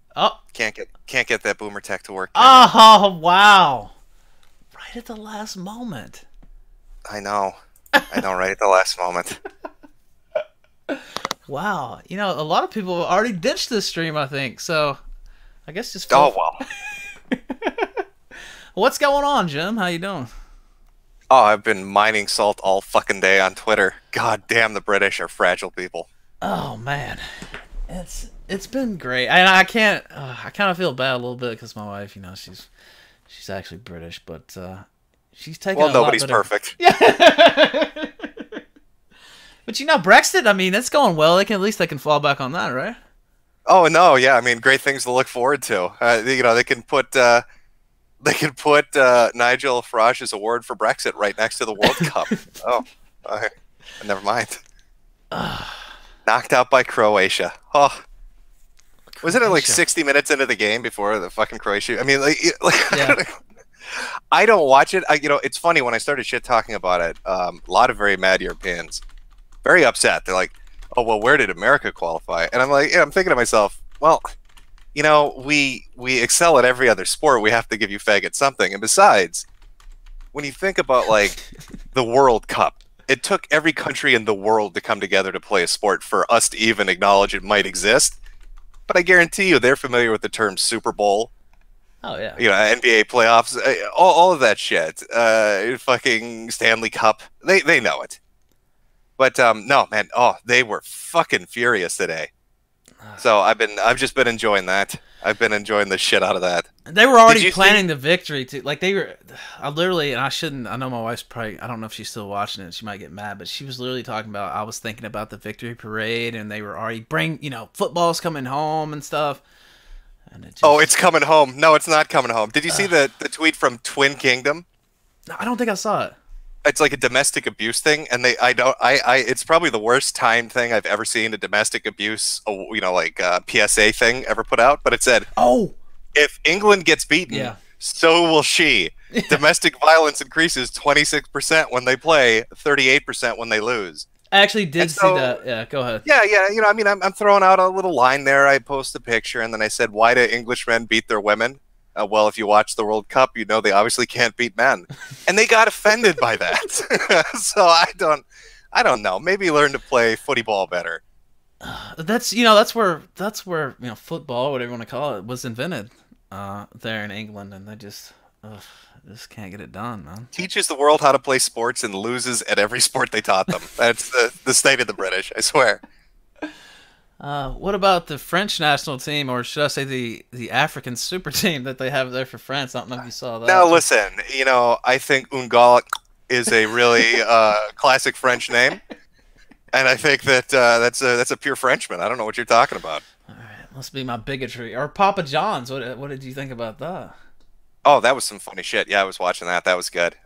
Oh, Can't get that boomer tech to work, can you? oh, wow! Right at the last moment. I know. I know, right at the last moment. Wow. You know, a lot of people already ditched this stream, I think. So I guess just Oh feel. well. What's going on, Jim? How you doing? Oh, I've been mining salt all fucking day on Twitter. God damn, the British are fragile people. Oh man, it's been great. I can't. I kind of feel bad a little bit because my wife, you know, she's actually British, but she's taking Well, it a lot nobody's better. perfect. Yeah. But you know, Brexit. I mean, it's going well. They can at least they can fall back on that, right? Oh no, yeah, I mean, great things to look forward to. You know, they can put Nigel Farage's award for Brexit right next to the World Cup. Oh, uh, never mind. Knocked out by Croatia. Oh, wasn't it like Croatia. 60 minutes into the game before the fucking Croatia? I mean, Yeah. I don't watch it. It's funny when I started shit talking about it. A lot of very mad Europeans, very upset. They're like, "Oh well, where did America qualify?" And I'm like, yeah, I'm thinking to myself, well, we excel at every other sport. We have to give you faggot something. And besides, when you think about like the World Cup, it took every country in the world to come together to play a sport for us to even acknowledge it might exist. But I guarantee you, they're familiar with the term Super Bowl, Oh yeah. NBA playoffs, all of that shit. Fucking Stanley Cup, they know it. But no, man, oh, they were fucking furious today. So I've just been enjoying that. I've been enjoying the shit out of that. They were Did already you see? planning the victory too. Like they were, I literally, and I shouldn't. I know my wife's probably. I don't know if she's still watching it. She might get mad, but she was literally talking about. I was thinking about the victory parade, and they were already football's coming home and stuff. And it Oh, just, it's coming home. No, it's not coming home. Did you see uh, the tweet from Twin Kingdom? I don't think I saw it. It's like a domestic abuse thing, and they I don't I it's probably the worst timed thing I've ever seen a domestic abuse like PSA thing ever put out. But it said, Oh, if England gets beaten, yeah, so will she. yeah. Domestic violence increases 26% when they play, 38% when they lose. I actually And did see so, that. Yeah, go ahead. yeah, yeah, I mean, I'm throwing out a little line there. I post a picture, and then I said, why do Englishmen beat their women? Well, if you watch the World Cup, you know they obviously can't beat men. And they got offended by that. So I don't know. Maybe learn to play footy ball better. That's where football, whatever you want to call it, was invented. There in England, and they just can't get it done, man. Teaches the world how to play sports and loses at every sport they taught them. That's the state of the British, I swear. What about the French national team, or should I say the African super team that they have there for France? I don't know if you saw Now, that. listen, I think Ungalak is a really classic French name, and I think that that's a pure Frenchman. I don't know what you're talking about. All right, must be my bigotry. Or Papa John's. What did you think about that? Oh, that was some funny shit. Yeah, I was watching that. That was good.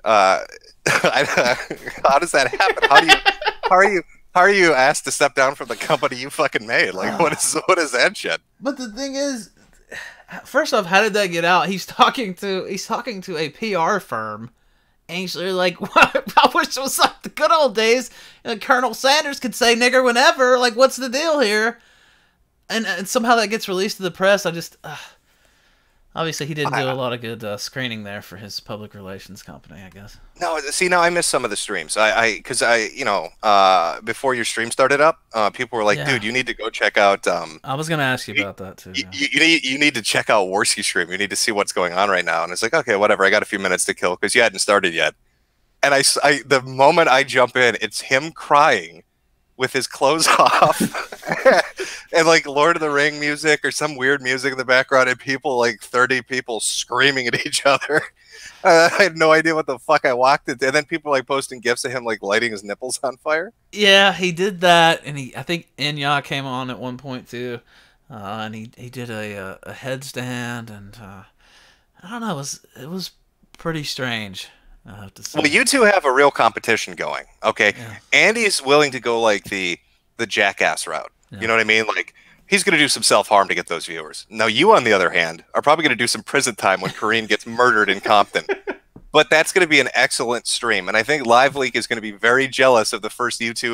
How does that happen? How are you, how are you asked to step down from the company you fucking made? Like, what is that shit? But the thing is, first off, how did that get out? He's talking to a PR firm. And he's like, I wish it was like the good old days. And Colonel Sanders could say nigger whenever. Like, what's the deal here? And somehow that gets released to the press. Obviously, he didn't do a lot of good screening there for his public relations company, I guess. No, see, now I missed some of the streams. Because before your stream started up, people were like, Yeah, "Dude, you need to go check out. I was gonna ask you You, about that too. you, Yeah. you need to check out Warski stream. You need to see what's going on right now." And it's like, okay, whatever. I got a few minutes to kill because you hadn't started yet. And the moment I jump in, it's him crying with his clothes off and like Lord of the Ring music or some weird music in the background and people like 30 people screaming at each other. I had no idea what the fuck I walked into. And then people like posting gifs of him like lighting his nipples on fire. Yeah, he did that, and I think Enya came on at one point too, and he did a headstand, and I don't know, it was pretty strange. I have to Well, say. you two have a real competition going. Okay. Yeah, Andy's willing to go like the jackass route. You yeah. know what I mean? Like he's going to do some self-harm to get those viewers. Now you on the other hand are probably going to do some prison time when Corinne gets murdered in Compton. But that's going to be an excellent stream and I think Live Leak is going to be very jealous of the first YouTube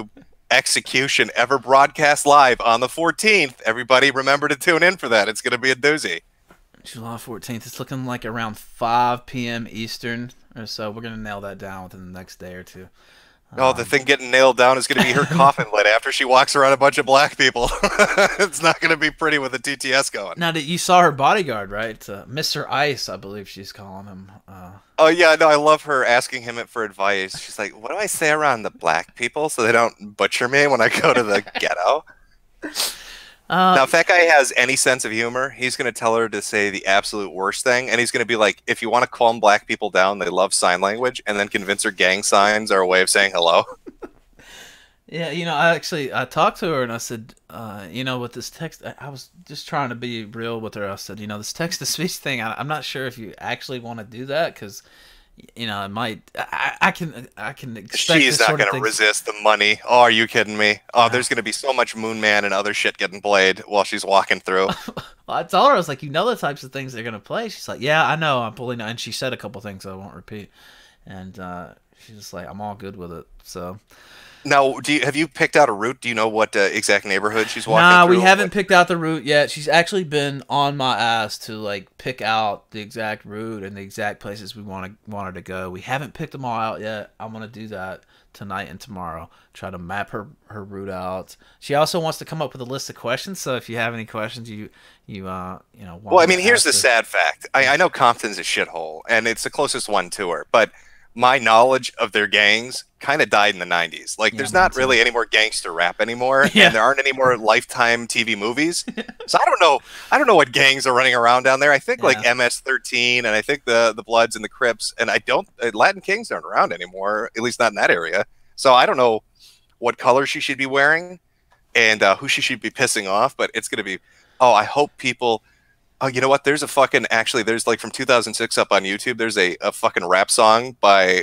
execution ever broadcast live on the 14th. Everybody remember to tune in for that. It's going to be a doozy. July 14th. It's looking like around 5 p.m. Eastern or so. We're going to nail that down within the next day or two. Oh, the thing getting nailed down is going to be her coffin lid after she walks around a bunch of black people. It's not going to be pretty with the TTS going. Now, you saw her bodyguard, right? Mr. Ice, I believe she's calling him. Oh, yeah, no, I love her asking him for advice. She's like, what do I say around the black people so they don't butcher me when I go to the ghetto? Now, if that guy has any sense of humor, he's going to tell her to say the absolute worst thing, and he's going to be like, if you want to calm black people down, they love sign language, and then convince her gang signs are a way of saying hello. Yeah, I talked to her, and I said, with this text, I was just trying to be real with her. I said, this text-to-speech thing, I'm not sure if you actually want to do that, because it might. I can expect. She's not going to resist the money. Oh, are you kidding me? Oh, there's going to be so much Moon Man and other shit getting played while she's walking through. Well, I told her, I was like, the types of things they're going to play. She's like, yeah, I know. I'm fully. And she said a couple things I won't repeat. And she's just like, I'm all good with it. So. Now, have you picked out a route? Do you know what exact neighborhood she's walking through? Nah, we haven't picked out the route yet. She's actually been on my ass to pick out the exact route and the exact places we want her to go. We haven't picked them all out yet. I'm gonna do that tonight and tomorrow. Try to map her route out. She also wants to come up with a list of questions. So if you have any questions, well, I mean, here's the sad fact. I know Compton's a shithole, and it's the closest one to her, but my knowledge of their gangs kind of died in the 90s. There's not really any more gangster rap anymore, and there aren't any more Lifetime TV movies. So I don't know what gangs are running around down there. I think MS-13, and I think the Bloods and the Crips, and Latin Kings aren't around anymore, at least not in that area. So I don't know what color she should be wearing and who she should be pissing off, but it's going to be, I hope people... Oh, you know what? There's there's from 2006 up on YouTube, there's a fucking rap song by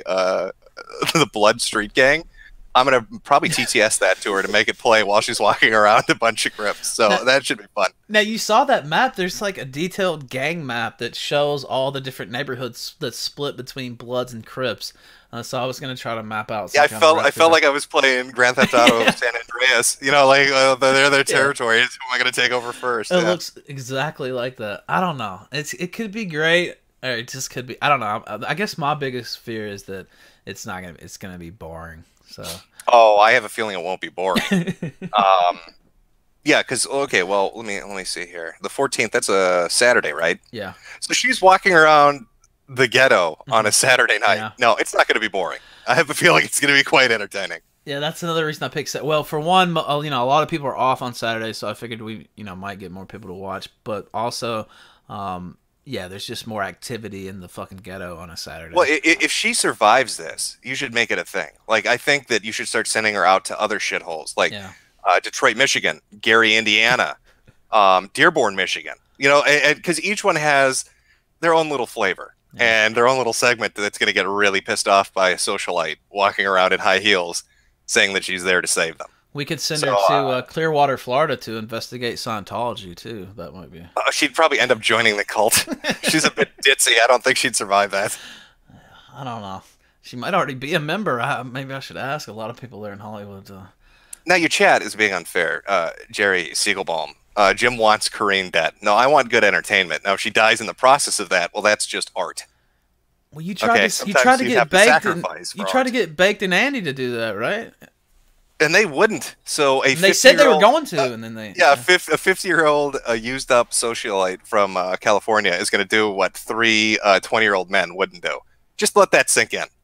the Blood Street Gang. I'm going to probably TTS that to her to make it play while she's walking around a bunch of grips. So that should be fun. Now, you saw that map. There's a detailed gang map that shows all the different neighborhoods that split between Bloods and Crips. So I was going to try to map out. Yeah, I felt like I was playing Grand Theft Auto San Andreas. They're their territory. Who am I going to take over first? It looks exactly like that. I don't know. It could be great, or it just could be. I don't know. I guess my biggest fear is that it's going to be boring. So. Oh, I have a feeling it won't be boring. Yeah, because well, let me see here. The 14th. That's a Saturday, right? Yeah. So she's walking around the ghetto on a Saturday night. Yeah. No, it's not going to be boring. I have a feeling it's going to be quite entertaining. Yeah, that's another reason I picked. Well, for one, a lot of people are off on Saturday, so I figured we, might get more people to watch. But also, there's just more activity in the fucking ghetto on a Saturday. Well, if she survives this, you should make it a thing. I think that you should start sending her out to other shitholes, Detroit, Michigan, Gary, Indiana, Dearborn, Michigan. Because each one has their own little flavor. And their own little segment that's going to get really pissed off by a socialite walking around in high heels saying that she's there to save them. We could send her to Clearwater, Florida to investigate Scientology, too. That might be... she'd probably end up joining the cult. She's a bit ditzy. I don't think she'd survive that. I don't know. She might already be a member. Maybe I should ask a lot of people there in Hollywood. Now, your chat is being unfair. Jerry Siegelbaum. Jim wants Corinne dead. No, I want good entertainment. Now, if she dies in the process of that, well, that's just art. Well, you tried to get baked. You tried to get Baked and Andy to do that, right? And they wouldn't. So they said they were going to, and then they... Yeah, a 50-year-old used-up socialite from California is going to do what 3 20-year-old men wouldn't do. Just let that sink in.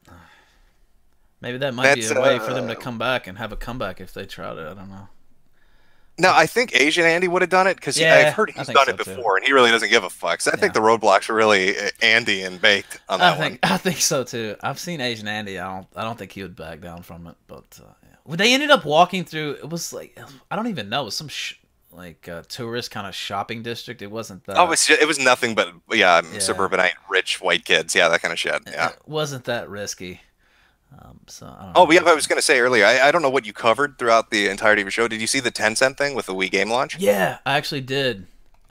Maybe that might be a way for them to come back and have a comeback if they tried it. I don't know. No, I think Asian Andy would have done it because I've heard he's done it before, and he really doesn't give a fuck. So I think the roadblocks are really Andy and Baked on that one. I think so too. I've seen Asian Andy. I don't think he would back down from it. But they ended up walking through. It was I don't even know. It was some tourist kind of shopping district. It wasn't that. Oh, it was nothing but suburbanite, rich white kids. Yeah, that kind of shit. Yeah, it wasn't that risky. So I don't know. I was going to say earlier, I don't know what you covered throughout the entirety of your show. Did you see the TenCent thing with the WeeGazm launch? Yeah, I actually did.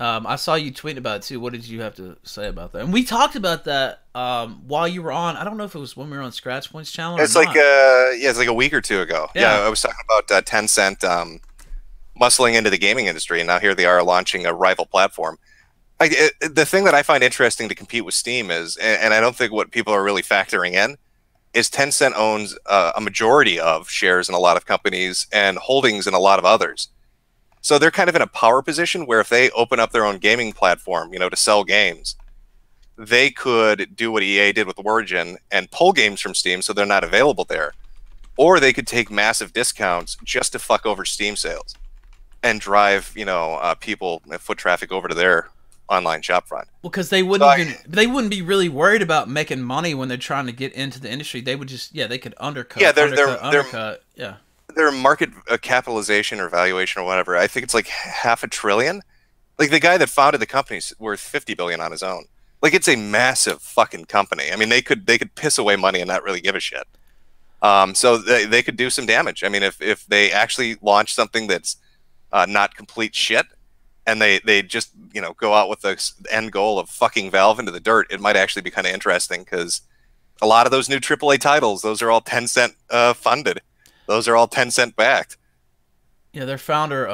I saw you tweeting about it too. What did you have to say about that? And we talked about that while you were on. I don't know if it was when we were on Scratch Points channel. It's or like not. it's like a week or two ago. Yeah. I was talking about TenCent muscling into the gaming industry, and now here they are launching a rival platform. The thing that I find interesting to compete with Steam is, and I don't think what people are really factoring in, is TenCent owns a majority of shares in a lot of companies and holdings in a lot of others. So they're kind of in a power position where if they open up their own gaming platform, to sell games, they could do what EA did with Origin and pull games from Steam so they're not available there. Or they could take massive discounts just to fuck over Steam sales and drive, people, foot traffic over to their online shop front. Well, because they wouldn't be really worried about making money when they're trying to get into the industry. They would just, they could undercut. Undercut. Yeah. Their market capitalization or valuation or whatever, I think it's like $500 billion. Like the guy that founded the company's worth $50 billion on his own. Like it's a massive fucking company. I mean, they could piss away money and not really give a shit. So they could do some damage. I mean, if they actually launch something that's not complete shit, and they just go out with the end goal of fucking Valve into the dirt, it might actually be kind of interesting because a lot of those new AAA titles, those are all TenCent funded. Those are all TenCent backed. Yeah, their founder,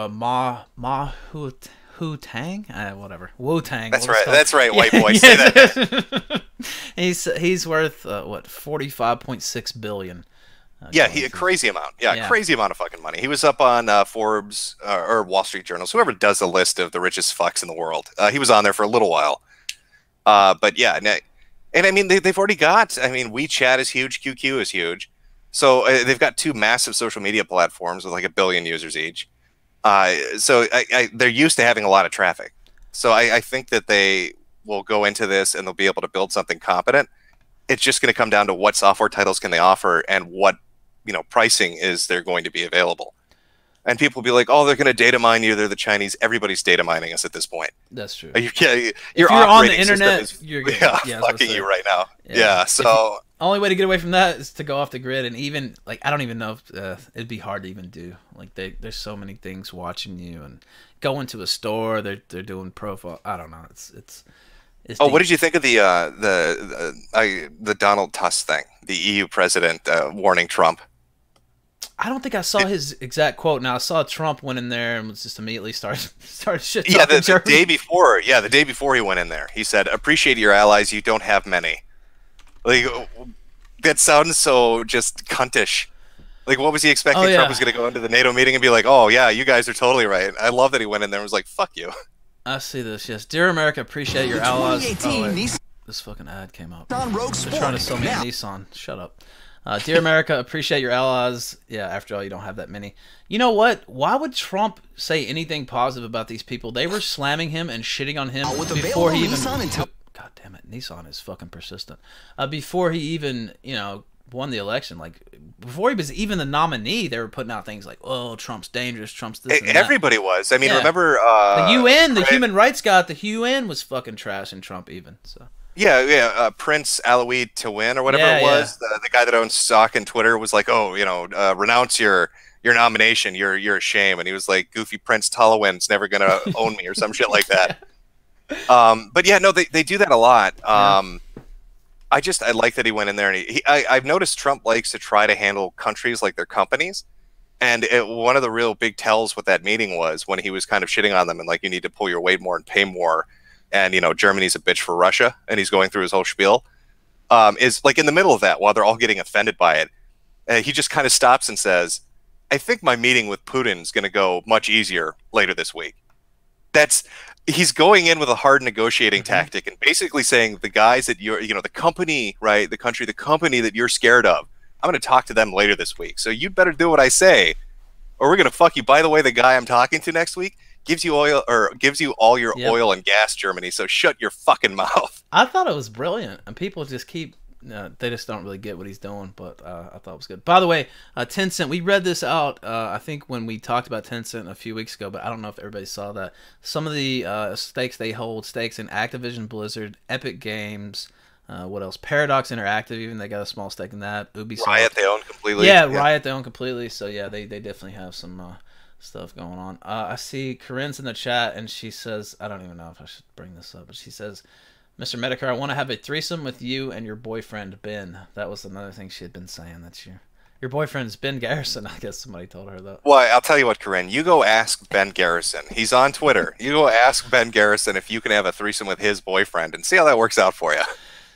Hu Tang, whatever, Wu Tang. That's right. That's right, white boy. Say that. He's worth what, $45.6 billion. A crazy amount. Crazy amount of fucking money. He was up on Forbes or Wall Street Journal, whoever does the list of the richest fucks in the world. He was on there for a little while. But yeah, and I mean they've already got. I mean, WeChat is huge. QQ is huge. So they've got two massive social media platforms with like 1 billion users each. So they're used to having a lot of traffic. So I think that they will go into this and they'll be able to build something competent. It's just going to come down to what software titles can they offer and what pricing is there going to be available. And people will be like, oh, they're going to data mine you. They're the Chinese. Everybody's data mining us at this point. That's true. You're on the internet, you're fucking you right now. Yeah. So only way to get away from that is to go off the grid, and even like I don't even know if it'd be hard to even do. Like there's so many things watching you, and go into a store. They're doing profile. I don't know. It's what did you think of the Donald Tusk thing? The EU president warning Trump. I don't think I saw his exact quote. Now I saw Trump went in there and was just immediately started shit talking. The day before. Yeah, the day before he went in there, he said, "Appreciate your allies. You don't have many." Like that sounds so just cuntish. Like what was he expecting? Trump was going to go into the NATO meeting and be like, "Oh yeah, you guys are totally right." I love that he went in there and was like, "Fuck you." I see this. Yes, dear America, appreciate your allies. This fucking ad came up. They're trying to sell me a Nissan. Shut up. Dear America, appreciate your allies. Yeah, after all, you don't have that many. You know what? Why would Trump say anything positive about these people? They were slamming him and shitting on him before he even... God damn it, Nissan is fucking persistent. Before he even, won the election. Like, before he was even the nominee, they were putting out things like, oh, Trump's dangerous, Trump's this and that. Everybody was. I mean, remember... the UN, the human rights guy at the UN was fucking trashing Trump even, so... Yeah. Prince Alawi to win or whatever it was. The guy that owns stock in Twitter was like, "Oh, renounce your nomination. You're a shame." And he was like, "Goofy Prince Tullawin's never gonna own me" or some shit like that. But yeah, no, they do that a lot. I like that he went in there and I've noticed Trump likes to try to handle countries like their companies. And one of the real big tells with that meeting was when he was kind of shitting on them and like, you need to pull your weight more and pay more. And, Germany's a bitch for Russia, and he's going through his whole spiel, is like in the middle of that while they're all getting offended by it. He just kind of stops and says, I think my meeting with Putin's going to go much easier later this week. He's going in with a hard negotiating tactic and basically saying the guys that you're, the company, right, the company that you're scared of, I'm going to talk to them later this week. So you'd better do what I say, or we're going to fuck you. By the way, the guy I'm talking to next week gives you all your oil and gas, Germany, so shut your fucking mouth. I thought it was brilliant, and people just keep they just don't really get what he's doing, but I thought it was good. By the way, TenCent, we read this out I think when we talked about TenCent a few weeks ago, but I don't know if everybody saw that. Some of the stakes they hold, stakes in Activision Blizzard, Epic Games, what else? Paradox Interactive, even they got a small stake in that. Ubisoft. Riot they own completely. Yeah, Riot they own completely, so yeah, they definitely have some stuff going on. I see Corinne's in the chat, and she says, I don't even know if I should bring this up, but she says, Mr. Medicare, I want to have a threesome with you and your boyfriend, Ben. That was another thing she had been saying. That's your boyfriend's Ben Garrison. I guess somebody told her that. Well, I'll tell you what, Corinne. You go ask Ben Garrison. He's on Twitter. You go ask Ben Garrison if you can have a threesome with his boyfriend and see how that works out for you.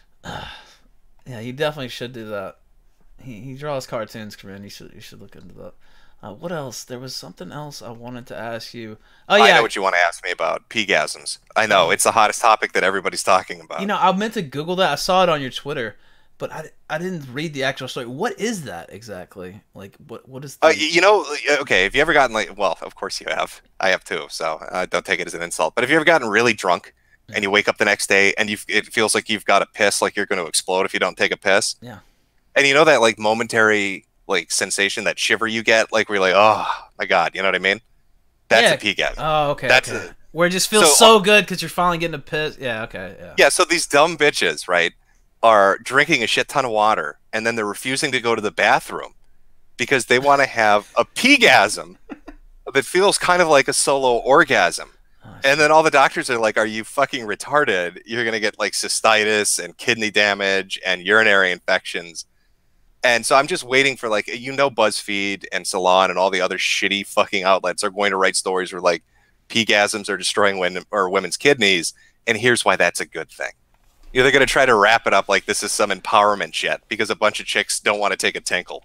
Yeah, you definitely should do that. He draws cartoons, Corinne. You should look into that. What else? There was something else I wanted to ask you. Oh yeah, I know what you want to ask me about. BTCash. I know it's the hottest topic that everybody's talking about. You know, I meant to Google that. I saw it on your Twitter, but I didn't read the actual story. What is that exactly? Like, what is? You know, okay. Have you ever gotten like? Well, of course you have. I have too. So don't take it as an insult. But have you ever gotten really drunk and you wake up the next day and it feels like you've got to piss, like you're going to explode if you don't take a piss? Yeah. And you know that like momentary like sensation, that shiver you get, like where you're like, oh my god, you know what I mean? That's a BTCash. Oh, okay. That's okay. Where it just feels so good because you're finally getting a piss. Yeah, okay, yeah. Yeah, so these dumb bitches, right, are drinking a shit ton of water and then they're refusing to go to the bathroom because they want to have a PGasm that feels kind of like a solo orgasm. And then all the doctors are like, are you fucking retarded? You're going to get like cystitis and kidney damage and urinary infections. And so I'm just waiting for, like, you know, BuzzFeed and Salon and all the other shitty fucking outlets are going to write stories where, like, PGasms are destroying women's kidneys, and here's why that's a good thing. You know, they're going to try to wrap it up like this is some empowerment shit because a bunch of chicks don't want to take a tinkle.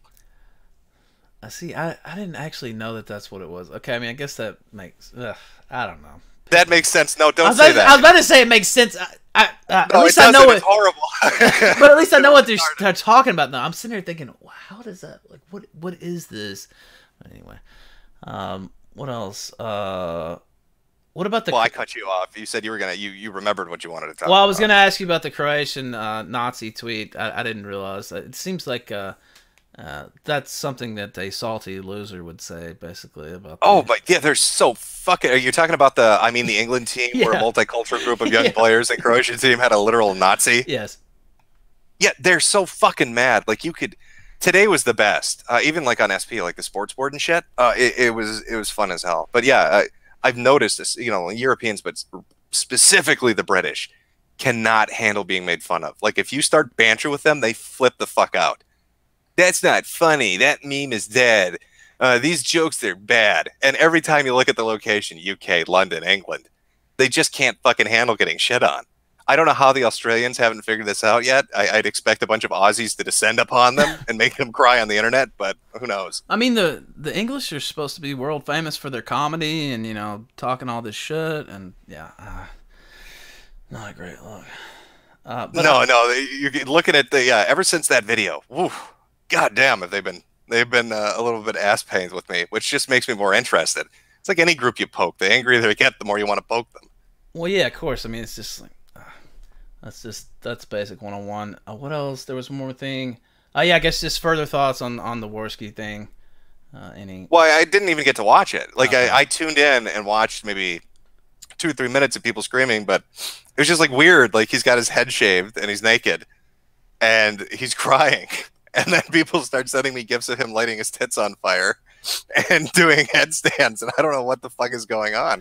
See, I didn't actually know that that's what it was. Okay, I mean, I guess that makes... I don't know. That makes sense. No, don't say that. I was about to say it makes sense. At no, least I know it's horrible. But at least I know what they're talking about now. I'm sitting here thinking, well, how does that, like, what is this? Anyway, what else? What about the? Well, I cut you off. You said you were gonna. You remembered what you wanted to talk. Well, I was gonna ask you about the Croatian Nazi tweet. I didn't realize that. It seems like that's something that a salty loser would say, basically, about. Oh, but yeah, they're so fucking. Are you talking about the? I mean, the England team, yeah. where a multicultural group of young players, and Croatian team had a literal Nazi. Yes. Yeah, they're so fucking mad. Like you could. Today was the best. Even like on SP, like the sports board and shit. It was fun as hell. But yeah, I've noticed this. You know, Europeans, but specifically the British, cannot handle being made fun of. Like if you start banter with them, they flip the fuck out. That's not funny. That meme is dead. These jokes, they're bad. And every time you look at the location, UK, London, England, they just can't fucking handle getting shit on. I don't know how the Australians haven't figured this out yet. I'd expect a bunch of Aussies to descend upon them and make them cry on the internet, but who knows? I mean, the English are supposed to be world famous for their comedy and, you know, talking all this shit. And, yeah, not a great look. No, you're looking at the, ever since that video, woo. God damn, have they've been a little bit ass pains with me, which just makes me more interested. It's like any group you poke. The angrier they get, the more you want to poke them. Well, yeah, of course. I mean, it's just like that's basic 101. What else? There was one more thing. Yeah, I guess just further thoughts on the Worski thing. Well, I didn't even get to watch it. Like I tuned in and watched maybe 2 or 3 minutes of people screaming, but it was just like weird. Like he's got his head shaved and he's naked, and he's crying. And then people start sending me gifs of him lighting his tits on fire and doing headstands, and I don't know what the fuck is going on.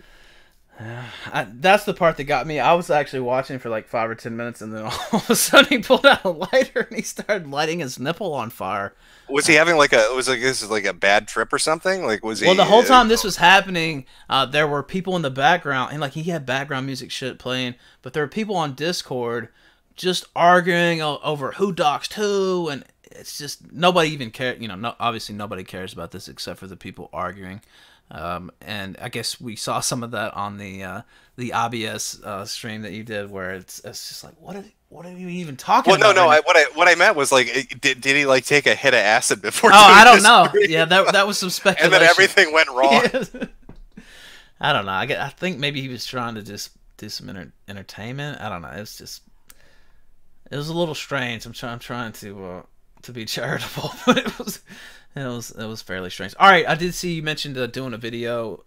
That's the part that got me. I was actually watching for like 5 or 10 minutes, and then all of a sudden he pulled out a lighter and he started lighting his nipple on fire. Was he having like this is like a bad trip or something? Like was he? Well, the whole time this was happening, there were people in the background, and like he had background music shit playing, but there were people on Discord just arguing over who doxed who, and it's just nobody even cares. You know, obviously nobody cares about this except for the people arguing. And I guess we saw some of that on the ABS stream that you did, where it's just like, what are you even talking about? Well, no. What I meant was like, did he like take a hit of acid before? Oh, I don't know. Yeah, that was some speculation. And then everything went wrong. I don't know. I think maybe he was trying to just do some entertainment. I don't know. It was a little strange. I'm trying to be charitable, but it was fairly strange. All right, I did see you mentioned doing a video.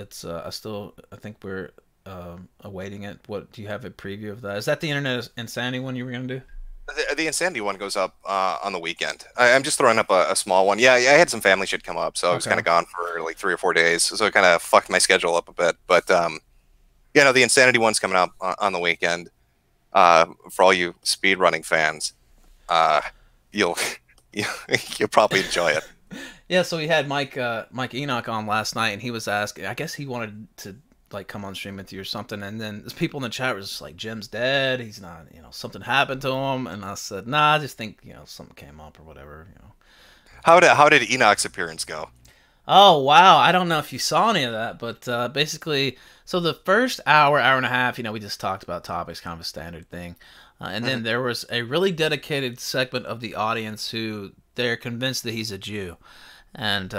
I think we're awaiting it. What do you have a preview of that? Is that the Internet Insanity one you were gonna do? The Insanity one goes up on the weekend. I'm just throwing up a small one. Yeah, I had some family shit come up, so I was kind Okay. of gone for like 3 or 4 days. So it kind of fucked my schedule up a bit. But yeah, no, the Insanity one's coming up on the weekend. For all you speedrunning fans, uh, you'll you'll probably enjoy it. Yeah, so we had Mike Enoch on last night, and he was asking. I guess he wanted to like come on stream with you or something. And then there's people in the chat was just like, "Jim's dead. He's not. Something happened to him." And I said, "Nah, I just think something came up or whatever." How did Enoch's appearance go? Oh wow, I don't know if you saw any of that, but basically, so the first hour, hour and a half, we just talked about topics, kind of a standard thing, and then there was a really dedicated segment of the audience who they're convinced that he's a Jew, and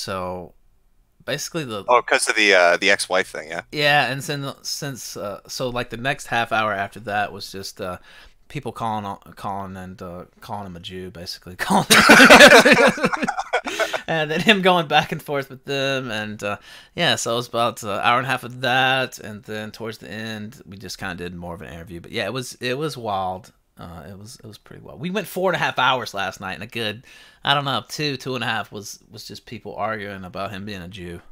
so basically Oh, because of the ex-wife thing, yeah. yeah, and since so like the next half hour after that was just people calling and calling him a Jew, basically calling him, and then him going back and forth with them, and yeah, so it was about an hour and a half of that, and then towards the end we just kind of did more of an interview. But yeah, it was wild. It was pretty wild. We went 4.5 hours last night, and a good, I don't know, 2.5 was just people arguing about him being a Jew.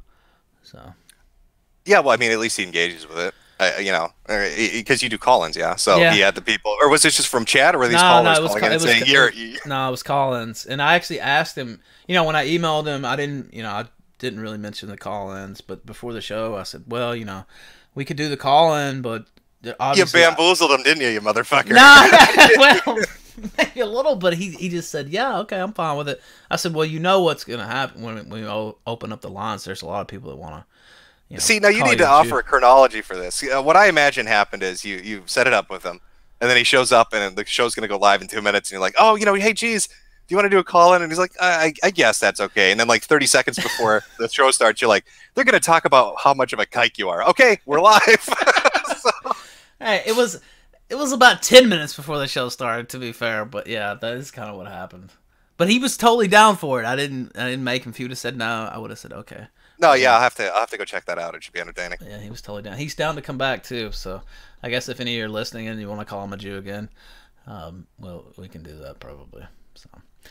So Yeah, well, I mean, at least he engages with it. Because you do call-ins, yeah. So yeah. he had the people, or was this just from chat, or were these No, callers it was calling in and saying, no, it was Collins, and I actually asked him. When I emailed him, I didn't really mention the call-ins, but before the show, I said, well, we could do the call-in, but you obviously, bamboozled him, didn't you motherfucker? nah, well, maybe a little, but he just said, yeah, okay, I'm fine with it. I said, well, what's gonna happen when we open up the lines. There's a lot of people that want to. See, now you need to offer a chronology for this. What I imagine happened is you set it up with him, and then he shows up, and the show's going to go live in 2 minutes, and you're like, oh, hey, geez, do you want to do a call-in? And he's like, I guess that's okay. And then like 30 seconds before the show starts, you're like, they're going to talk about how much of a kike you are. Okay, we're live. So, hey, it was about 10 minutes before the show started, to be fair, but yeah, that is kind of what happened. But he was totally down for it. I didn't make him. If he would have said no, I would have said okay. no, yeah, I'll have to go check that out. It should be entertaining. Yeah, he was totally down. He's down to come back too. So I guess if any of you are listening and you want to call him a Jew again, well, we can do that probably. So,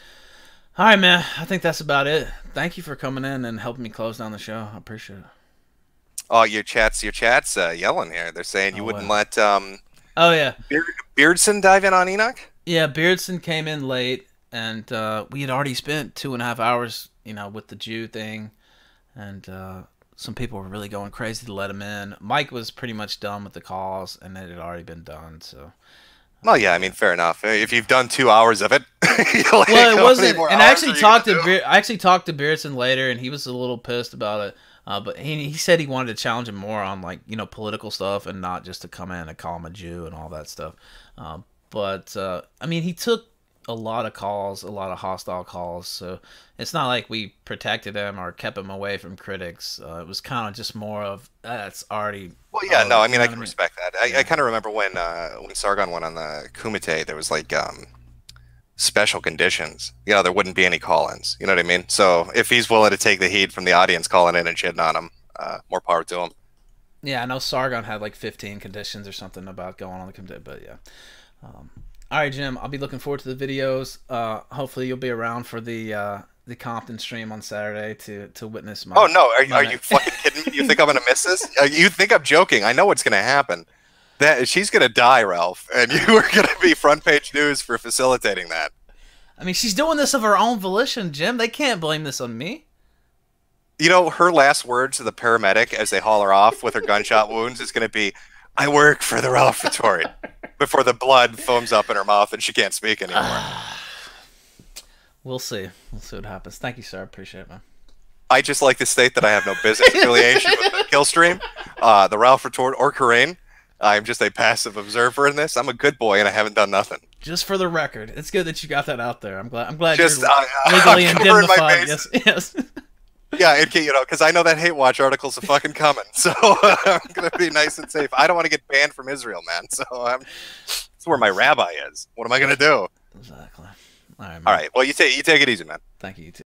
all right, man. I think that's about it. Thank you for coming in and helping me close down the show. I appreciate it. Oh, your chat's yelling here. They're saying you wouldn't let Oh yeah, Beardson dive in on Enoch. yeah. Beardson came in late, and we had already spent 2.5 hours, with the Jew thing. And some people were really going crazy to let him in. Mike was pretty much done with the calls, and it had already been done. So, Well, yeah, I mean, fair enough. If you've done 2 hours of it, well, it wasn't. And I actually talked to Beardson later, and he was a little pissed about it. But he said he wanted to challenge him more on political stuff and not just to come in and call him a Jew and all that stuff. But I mean, he took a lot of calls, a lot of hostile calls. So it's not like we protected him or kept him away from critics. It was kind of just more of that's already. Well, yeah, no, I mean, I can respect that. I kind of remember when Sargon went on the Kumite, there was like special conditions. There wouldn't be any call-ins. You know what I mean? So if he's willing to take the heat from the audience calling in and shitting on him, more power to him. Yeah, I know Sargon had like 15 conditions or something about going on the Kumite, but yeah. All right, Jim. I'll be looking forward to the videos. Hopefully, you'll be around for the Compton stream on Saturday to witness my. Oh no! Are you fucking kidding me? You think I'm gonna miss this? You think I'm joking? I know what's gonna happen. That she's gonna die, Ralph, and you are gonna be front page news for facilitating that. I mean, she's doing this of her own volition, Jim. They can't blame this on me. Her last words to the paramedic as they haul her off with her gunshot wounds is gonna be, "I work for the Ralph Retort." Before the blood foams up in her mouth and she can't speak anymore. We'll see. We'll see what happens. Thank you, sir. I appreciate it, man. I just like to state that I have no business affiliation with the Killstream, the Ralph Retort, or Corinne. I'm just a passive observer in this. I'm a good boy and I haven't done nothing. Just for the record, it's good that you got that out there. I'm glad just, you're legally indemnified. Yes. Yeah, because I know that hate watch article's a fucking coming, so I'm gonna be nice and safe. I don't want to get banned from Israel, man. So that's where my rabbi is. What am I gonna do? Exactly. All right, man. All right. Well, you take it easy, man. Thank you. You too.